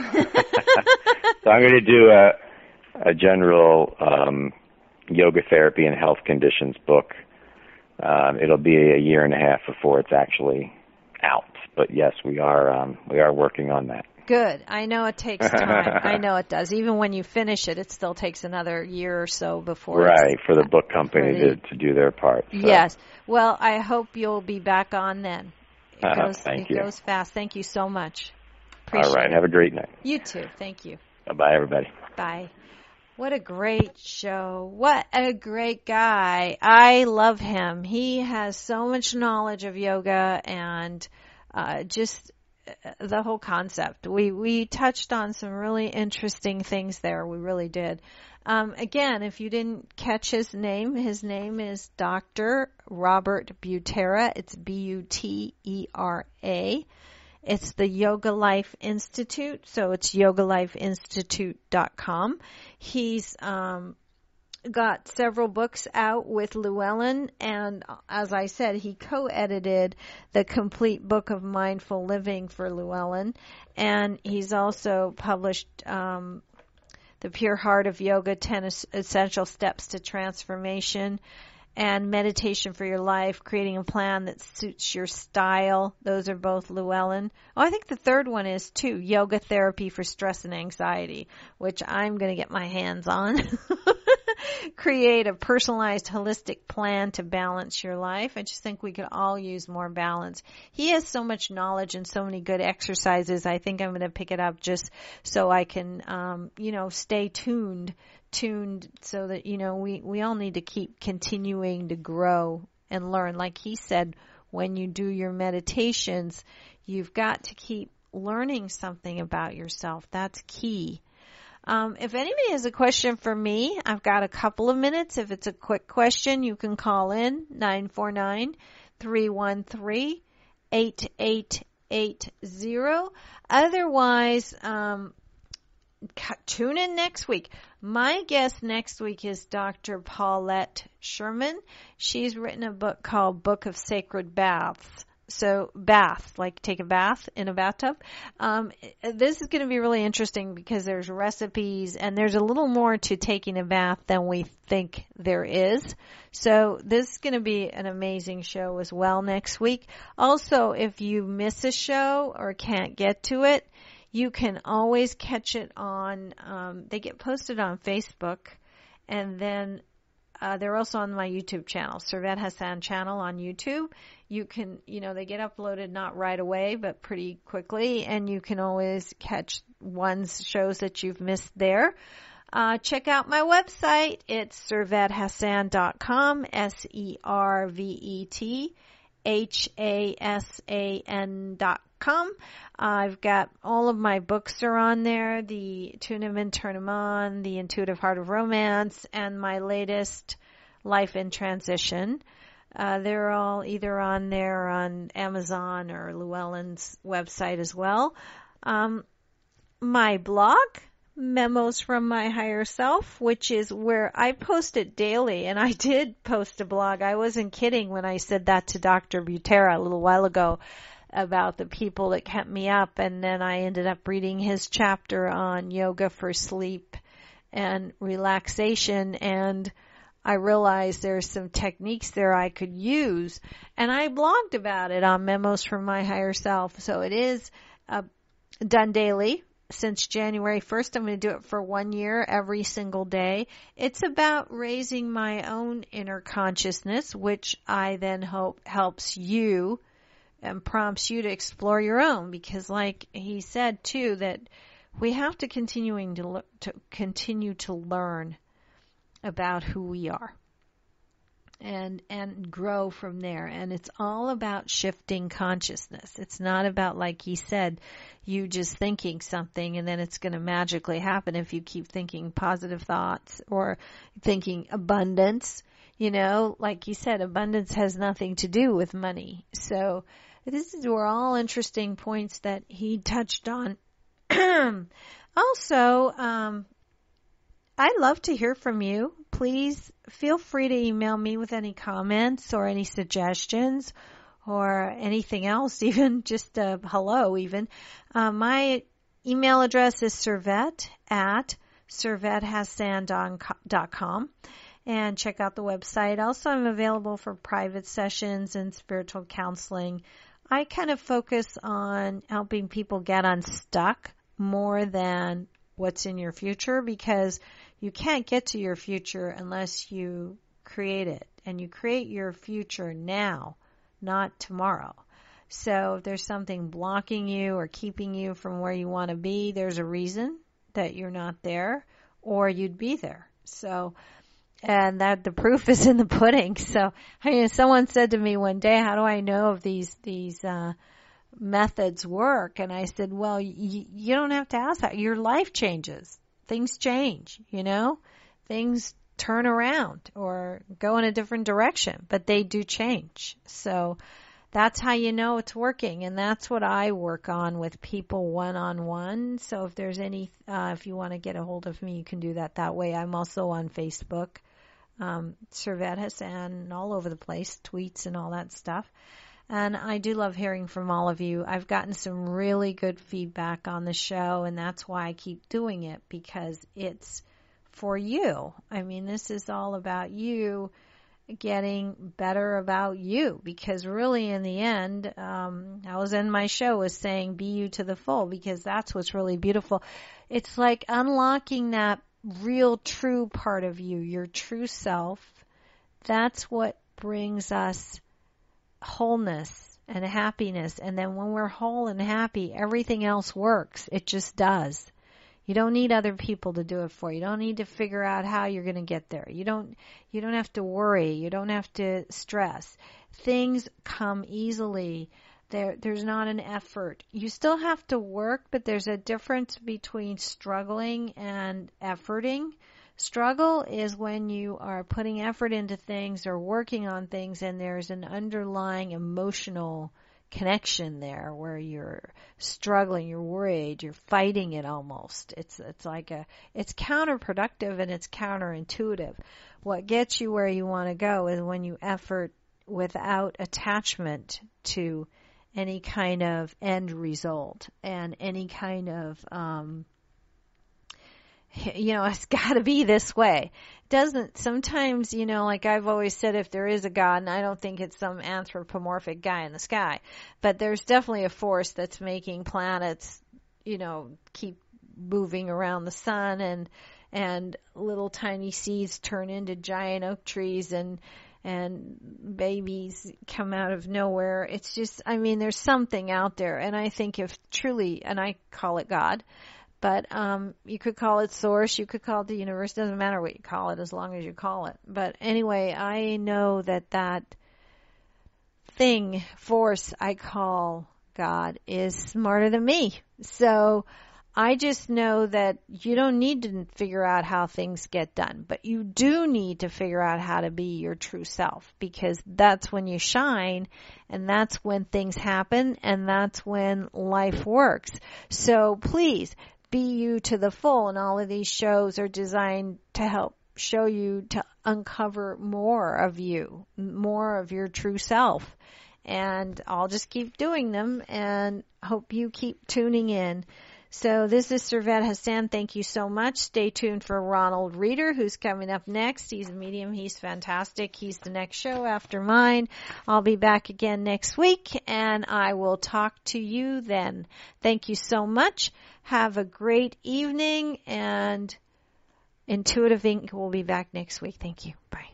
Speaker 3: I'm going to do a, a general um, yoga therapy and health conditions book. Um, it'll be a year and a half before it's actually out. But yes, we are um, we are working on that.
Speaker 1: Good. I know it takes time. I know it does. Even when you finish it, it still takes another year or so before.
Speaker 3: Right,
Speaker 1: it's,
Speaker 3: for the book company
Speaker 1: the,
Speaker 3: to, to do their part. So.
Speaker 1: Yes. Well, I hope you'll be back on then. It
Speaker 3: Uh,
Speaker 1: goes,
Speaker 3: thank
Speaker 1: it
Speaker 3: you.
Speaker 1: goes fast. Thank you so much. Appreciate
Speaker 3: All right.
Speaker 1: it.
Speaker 3: Have a great night.
Speaker 1: You too. Thank you.
Speaker 3: Bye-bye, everybody.
Speaker 1: Bye. What a great show. What a great guy. I love him. He has so much knowledge of yoga and uh, just the whole concept. We we touched on some really interesting things there. We really did. Um, again, if you didn't catch his name, his name is Doctor Robert Butera. It's B U T E R A. It's the Yoga Life Institute, so it's yoga life institute dot com. He's um, got several books out with Llewellyn, and as I said, he co-edited the complete book of mindful living for Llewellyn, and he's also published um, The Pure Heart of Yoga, ten Essential Steps to Transformation, and Meditation for Your Life, Creating a Plan That Suits Your Style. Those are both Llewellyn. Oh, I think the third one is, too, Yoga Therapy for Stress and Anxiety, which I'm going to get my hands on. Create a personalized, holistic plan to balance your life. I just think we could all use more balance. He has so much knowledge and so many good exercises. I think I'm going to pick it up just so I can, um, you know, stay tuned tuned so that, you know, we, we all need to keep continuing to grow and learn. Like he said, when you do your meditations, you've got to keep learning something about yourself. That's key. Um, if anybody has a question for me, I've got a couple of minutes. If it's a quick question, you can call in nine four nine, three one three, eight eight eight zero. Otherwise, um, tune in next week. My guest next week is Doctor Paulette Sherman. She's written a book called Book of Sacred Baths. So bath, like take a bath in a bathtub. Um, this is going to be really interesting because there's recipes and there's a little more to taking a bath than we think there is. So this is going to be an amazing show as well next week. Also, if you miss a show or can't get to it, you can always catch it on, um, they get posted on Facebook, and then uh, they're also on my YouTube channel, Servet Hassan channel on YouTube. You can, you know, they get uploaded not right away, but pretty quickly, and you can always catch one's shows that you've missed there. Uh, check out my website. It's servet hassan dot com, S E R V E T H A S A N dot com. I've got all of my books are on there, the Tune 'em in, Turn 'em on, the Intuitive Heart of Romance, and my latest Life in Transition. Uh, they're all either on there on Amazon or Llewellyn's website as well. Um, my blog, Memos from My Higher Self, which is where I post it daily, and I did post a blog. I wasn't kidding when I said that to Doctor Butera a little while ago about the people that kept me up, and then I ended up reading his chapter on yoga for sleep and relaxation, and I realized there's some techniques there I could use, and I blogged about it on Memos from My Higher Self. So it is uh, done daily since January first. I'm going to do it for one year every single day. It's about raising my own inner consciousness, which I then hope helps you and prompts you to explore your own, because like he said too, that we have to continuing to, to continue to learn about who we are and and grow from there. And it's all about shifting consciousness. It's not about, like he said, you just thinking something and then it's going to magically happen if you keep thinking positive thoughts or thinking abundance. You know, like he said, abundance has nothing to do with money. So this is were all interesting points that he touched on. Also, um, I'd love to hear from you. Please feel free to email me with any comments or any suggestions or anything else, even just a hello even. Uh, my email address is servette at servette hassan dot com, and check out the website. Also, I'm available for private sessions and spiritual counseling. I kind of focus on helping people get unstuck more than what's in your future, because you can't get to your future unless you create it, and you create your future now, not tomorrow. So if there's something blocking you or keeping you from where you want to be, there's a reason that you're not there, or you'd be there. So, and that the proof is in the pudding. So, I mean, someone said to me one day, how do I know if these, these, uh, methods work? And I said, well, y- you don't have to ask that. Your life changes. Things change, you know, things turn around or go in a different direction, but they do change. So that's how you know it's working. And that's what I work on with people one-on-one. So if there's any, uh, if you want to get a hold of me, you can do that that way. I'm also on Facebook, um, Servette Hassan, all over the place, tweets and all that stuff. And I do love hearing from all of you. I've gotten some really good feedback on the show, and that's why I keep doing it, because it's for you. I mean, this is all about you getting better about you, because really in the end, um, I was in my show was saying be you to the full, because that's what's really beautiful. It's like unlocking that real true part of you, your true self. That's what brings us wholeness and happiness. And then when we're whole and happy, everything else works. It just does. You don't need other people to do it for you. You don't need to figure out how you're going to get there. You don't, you don't have to worry. You don't have to stress. Things come easily. There, there's not an effort. You still have to work, but there's a difference between struggling and efforting. Struggle is when you are putting effort into things or working on things, and there's an underlying emotional connection there where you're struggling, you're worried, you're fighting it almost. It's it's like a it's counterproductive and it's counterintuitive. What gets you where you want to go is when you effort without attachment to any kind of end result and any kind of um you know, it's got to be this way. Doesn't sometimes, you know, like I've always said, if there is a God, and I don't think it's some anthropomorphic guy in the sky, but there's definitely a force that's making planets, you know, keep moving around the sun, and and little tiny seeds turn into giant oak trees, and and babies come out of nowhere. It's just, I mean, there's something out there, and I think if truly, and I call it God, but um you could call it source, you could call it the universe, doesn't matter what you call it as long as you call it. But anyway, I know that that thing, force, I call God is smarter than me. So I just know that you don't need to figure out how things get done, but you do need to figure out how to be your true self, because that's when you shine, and that's when things happen, and that's when life works. So please be you to the full, and all of these shows are designed to help show you to uncover more of you, more of your true self. And I'll just keep doing them and hope you keep tuning in. So this is Servet Hassan. Thank you so much. Stay tuned for Ronald Reeder, who's coming up next. He's a medium. He's fantastic. He's the next show after mine. I'll be back again next week, and I will talk to you then. Thank you so much. Have a great evening, and Intuitive Incorporated will be back next week. Thank you. Bye.